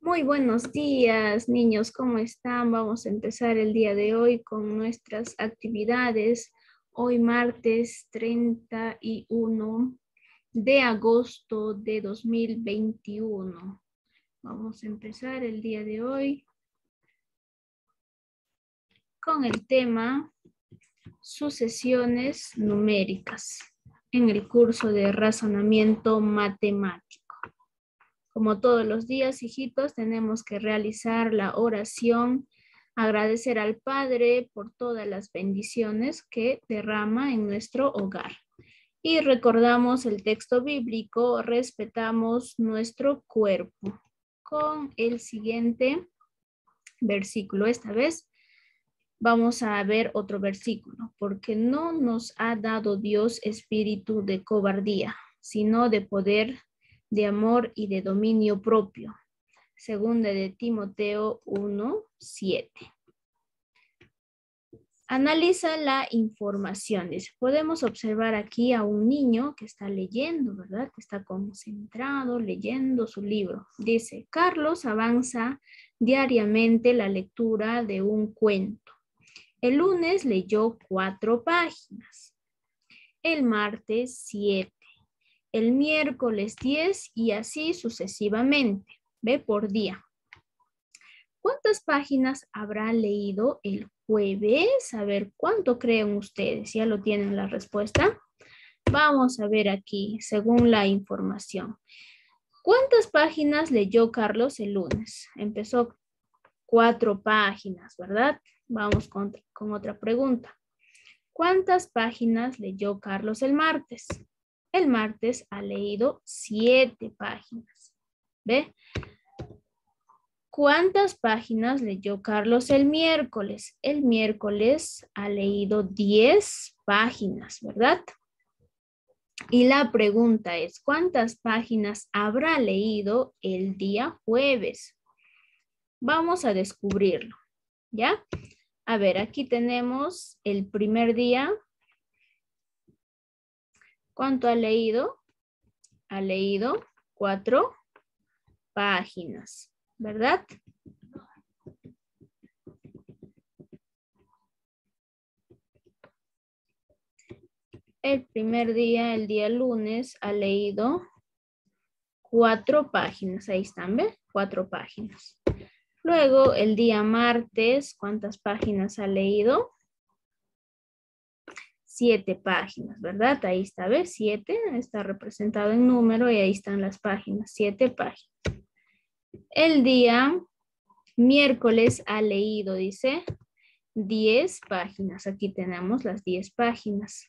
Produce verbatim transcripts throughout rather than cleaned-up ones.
Muy buenos días, niños, ¿cómo están? Vamos a empezar el día de hoy con nuestras actividades. Hoy martes treinta y uno de agosto de dos mil veintiuno. Vamos a empezar el día de hoy con el tema sucesiones numéricas en el curso de razonamiento matemático. Como todos los días, hijitos, tenemos que realizar la oración, agradecer al Padre por todas las bendiciones que derrama en nuestro hogar. Y recordamos el texto bíblico, respetamos nuestro cuerpo. Con el siguiente versículo, esta vez vamos a ver otro versículo, porque no nos ha dado Dios espíritu de cobardía, sino de poder, de amor y de dominio propio. Segunda de Timoteo uno, siete. Analiza la información. Podemos observar aquí a un niño que está leyendo, ¿verdad? Que está concentrado leyendo su libro. Dice, Carlos avanza diariamente la lectura de un cuento. El lunes leyó cuatro páginas. El martes, siete. El miércoles diez y así sucesivamente, ¿ve? Por día. ¿Cuántas páginas habrá leído el jueves? A ver, ¿cuánto creen ustedes? ¿Ya lo tienen la respuesta? Vamos a ver aquí, según la información. ¿Cuántas páginas leyó Carlos el lunes? Empezó cuatro páginas, ¿verdad? Vamos con, con otra pregunta. ¿Cuántas páginas leyó Carlos el martes? El martes ha leído siete páginas. ¿Ve? ¿Cuántas páginas leyó Carlos el miércoles? El miércoles ha leído diez páginas, ¿verdad? Y la pregunta es, ¿cuántas páginas habrá leído el día jueves? Vamos a descubrirlo, ¿ya? A ver, aquí tenemos el primer día. ¿Cuánto ha leído? Ha leído cuatro páginas, ¿verdad? El primer día, el día lunes, ha leído cuatro páginas. Ahí están, ¿ven? Cuatro páginas. Luego, el día martes, ¿cuántas páginas ha leído? Siete páginas, ¿verdad? Ahí está, ¿ves? Siete, está representado en número y ahí están las páginas, siete páginas. El día miércoles ha leído, dice, diez páginas. Aquí tenemos las diez páginas.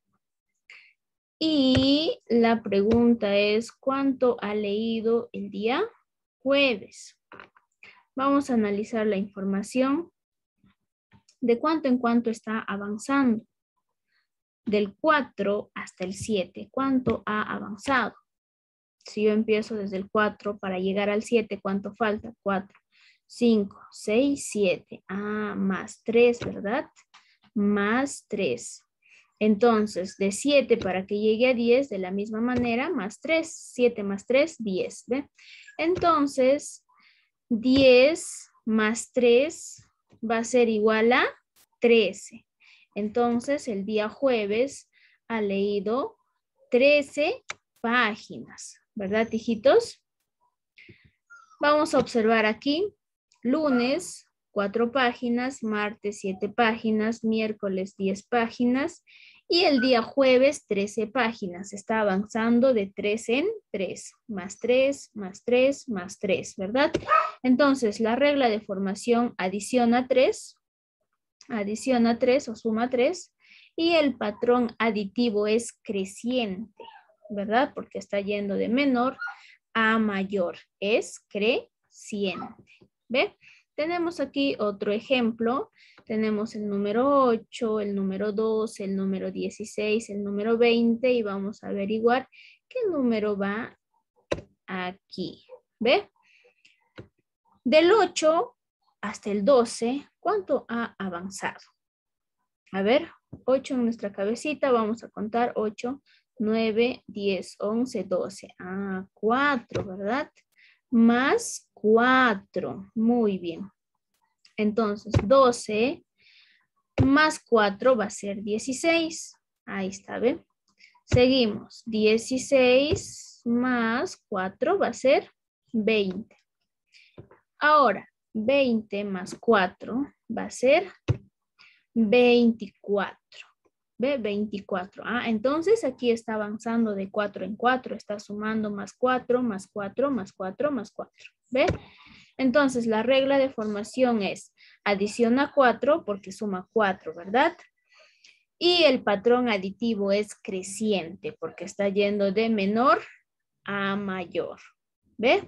Y la pregunta es, ¿cuánto ha leído el día jueves? Vamos a analizar la información de cuánto en cuánto está avanzando. Del cuatro hasta el siete, ¿cuánto ha avanzado? Si yo empiezo desde el cuatro para llegar al siete, ¿cuánto falta? cuatro, cinco, seis, siete. Ah, más tres, ¿verdad? Más tres. Entonces, de siete para que llegue a diez, de la misma manera, más tres. siete más tres, diez. ¿Ve? Entonces, diez más tres va a ser igual a trece. Entonces, el día jueves ha leído trece páginas, ¿verdad, hijitos? Vamos a observar aquí, lunes, cuatro páginas, martes, siete páginas, miércoles, diez páginas y el día jueves, trece páginas. Está avanzando de tres en tres, más tres, más tres, más tres, ¿verdad? Entonces, la regla de formación adiciona tres, adiciona tres o suma tres y el patrón aditivo es creciente, ¿verdad? Porque está yendo de menor a mayor, es creciente. ¿Ve? Tenemos aquí otro ejemplo. Tenemos el número ocho, el número doce, el número dieciséis, el número veinte y vamos a averiguar qué número va aquí. ¿Ve? Del ocho hasta el doce, ¿cuánto ha avanzado? A ver, ocho en nuestra cabecita, vamos a contar ocho, nueve, diez, once, doce. Ah, cuatro, ¿verdad? Más cuatro. Muy bien. Entonces, doce más cuatro va a ser dieciséis. Ahí está, ¿ve? Seguimos. dieciséis más cuatro va a ser veinte. Ahora, veinte más cuatro va a ser veinticuatro. ¿Ve? veinticuatro. Ah, entonces aquí está avanzando de cuatro en cuatro. Está sumando más cuatro, más cuatro, más cuatro, más cuatro. ¿Ve? Entonces la regla de formación es adiciona cuatro porque suma cuatro, ¿verdad? Y el patrón aditivo es creciente porque está yendo de menor a mayor. ¿Ve?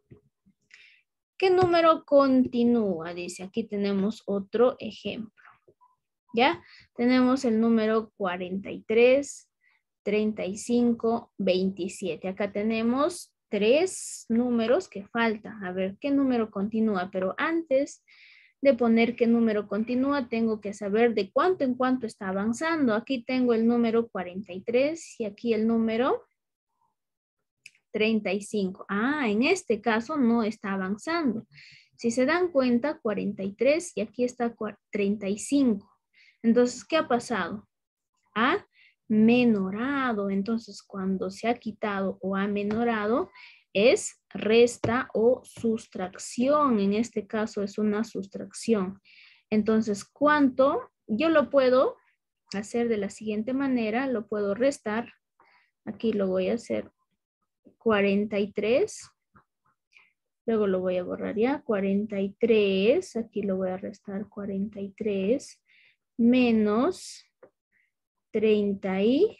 ¿Qué número continúa? Dice, aquí tenemos otro ejemplo. ¿Ya? Tenemos el número cuarenta y tres, treinta y cinco, veintisiete. Acá tenemos tres números que faltan. A ver, ¿qué número continúa? Pero antes de poner qué número continúa, tengo que saber de cuánto en cuánto está avanzando. Aquí tengo el número cuarenta y tres y aquí el número treinta y cinco. Ah, en este caso no está avanzando. Si se dan cuenta, cuarenta y tres y aquí está treinta y cinco. Entonces, ¿qué ha pasado? Ha menorado. Entonces, cuando se ha quitado o ha menorado, es resta o sustracción. En este caso es una sustracción. Entonces, ¿cuánto? Yo lo puedo hacer de la siguiente manera. Lo puedo restar. Aquí lo voy a hacer cuarenta y tres. Luego lo voy a borrar ya. cuarenta y tres. Aquí lo voy a restar cuarenta y tres. Menos treinta y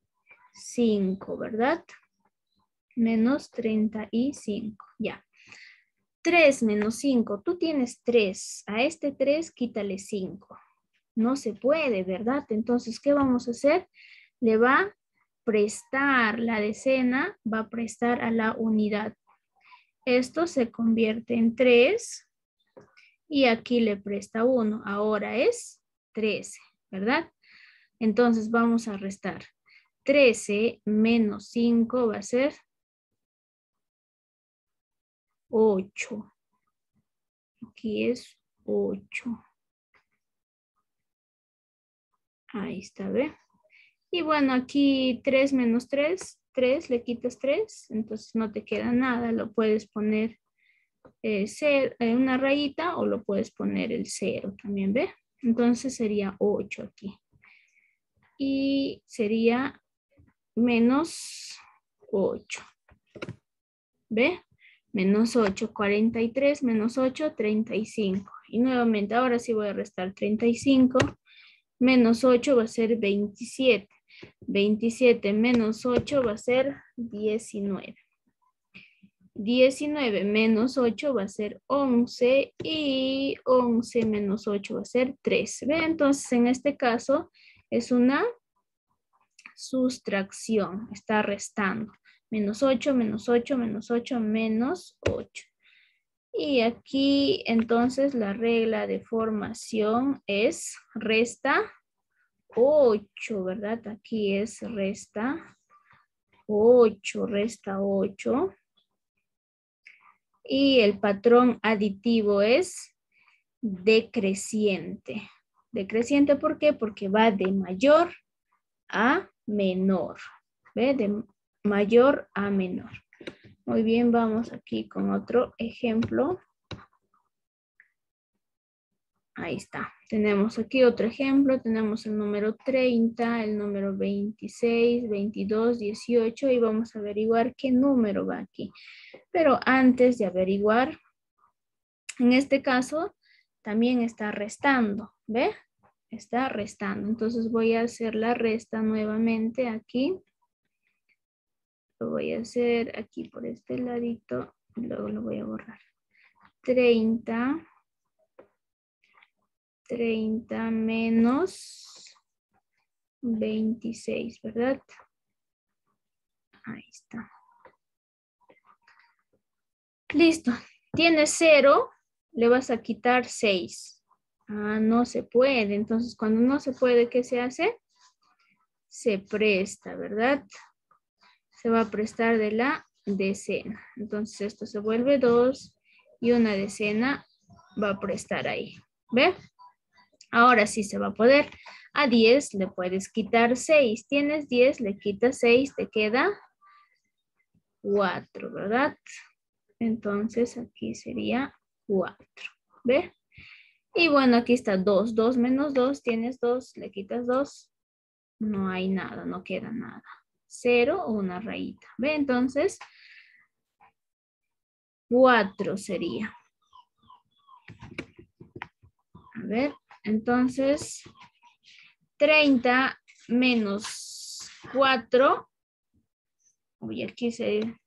cinco, ¿verdad? Menos treinta y cinco, ya. tres menos cinco, tú tienes tres. A este tres quítale cinco. No se puede, ¿verdad? Entonces, ¿qué vamos a hacer? Le va a prestar, la decena va a prestar a la unidad. Esto se convierte en tres y aquí le presta uno. Ahora es trece, ¿verdad? Entonces vamos a restar. trece menos cinco va a ser ocho. Aquí es ocho. Ahí está, ¿ve? Y bueno, aquí tres menos tres, tres, le quitas tres, entonces no te queda nada. Lo puedes poner eh, ser, eh, una rayita o lo puedes poner el cero también, ¿ve? Entonces sería ocho aquí. Y sería menos ocho. ¿Ve? Menos ocho, cuarenta y tres, menos ocho, treinta y cinco. Y nuevamente, ahora sí voy a restar treinta y cinco. Menos ocho va a ser veintisiete. veintisiete menos ocho va a ser diecinueve. diecinueve menos ocho va a ser once. Y once menos ocho va a ser trece. ¿Ve? Entonces, en este caso, es una sustracción. Está restando. Menos ocho, menos ocho, menos ocho, menos ocho. Y aquí entonces la regla de formación es resta ocho, ¿verdad? Aquí es resta ocho, resta ocho. Y el patrón aditivo es decreciente. Decreciente, ¿por qué? Porque va de mayor a menor. ¿Ve? De mayor a menor. Muy bien, vamos aquí con otro ejemplo. Ahí está. Tenemos aquí otro ejemplo. Tenemos el número treinta, el número veintiséis, veintidós, dieciocho y vamos a averiguar qué número va aquí. Pero antes de averiguar, en este caso también está restando. ¿Ve? Está restando. Entonces voy a hacer la resta nuevamente aquí. Lo voy a hacer aquí por este ladito. Luego lo voy a borrar. treinta. treinta menos veintiséis, ¿verdad? Ahí está. Listo. Tienes cero, le vas a quitar seis. Ah, no se puede. Entonces, cuando no se puede, ¿qué se hace? Se presta, ¿verdad? Se va a prestar de la decena. Entonces, esto se vuelve dos y una decena va por estar ahí. ¿Ve? Ahora sí se va a poder. A diez le puedes quitar seis. Tienes diez, le quitas seis, te queda cuatro, ¿verdad? Entonces aquí sería cuatro. ¿Ve? Y bueno, aquí está dos. dos menos dos, tienes dos, le quitas dos. No hay nada, no queda nada. Cero o una rayita. ¿Ve? Entonces, cuatro sería. A ver, entonces, treinta menos cuatro. Uy, aquí se...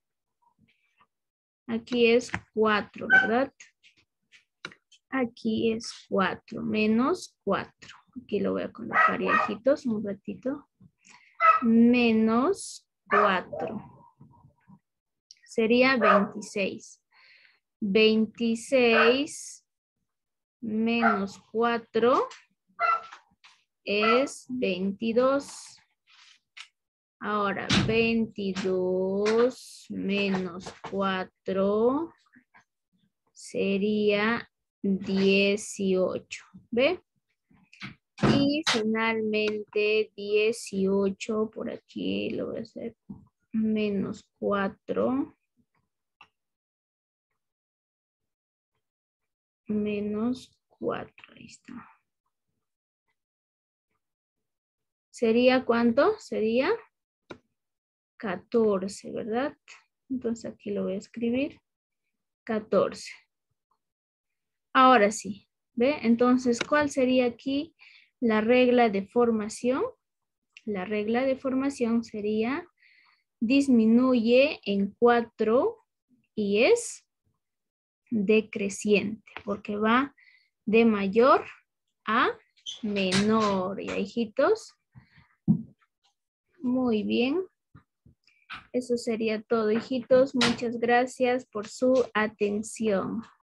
Aquí es cuatro, ¿verdad? Aquí es cuatro menos cuatro. Aquí lo voy a colocar, hijitos, un ratito. Menos cuatro. Sería veintiséis. veintiséis menos cuatro es veintidós. Ahora, veintidós menos cuatro sería dieciocho. ¿Ve? Y finalmente dieciocho, por aquí lo voy a hacer, menos cuatro. Menos cuatro, ahí está. ¿Sería cuánto? Sería catorce, ¿verdad? Entonces aquí lo voy a escribir. catorce. Ahora sí, ¿ve? Entonces, ¿cuál sería aquí la regla de formación? La regla de formación sería disminuye en cuatro y es decreciente, porque va de mayor a menor. ¿Ya, hijitos? Muy bien. Eso sería todo, hijitos. Muchas gracias por su atención.